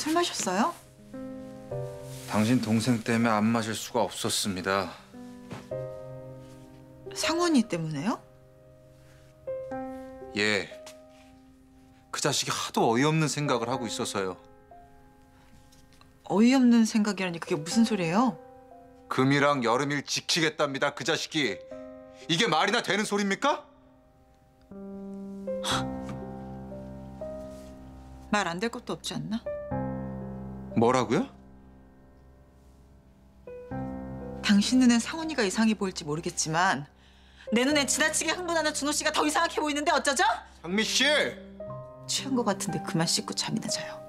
술 마셨어요? 당신 동생 때문에 안 마실 수가 없었습니다. 상원이 때문에요? 예. 그 자식이 하도 어이없는 생각을 하고 있어서요. 어이없는 생각이라니 그게 무슨 소리예요? 금이랑 여름일 지키겠답니다. 그 자식이. 이게 말이나 되는 소리입니까? 말 안 될 것도 없지 않나? 뭐라고요? 당신 눈엔 상원이가 이상해 보일지 모르겠지만 내 눈엔 지나치게 흥분하는 준호 씨가 더 이상하게 보이는데 어쩌죠? 상미 씨! 취한 것 같은데 그만 씻고 잠이나 자요.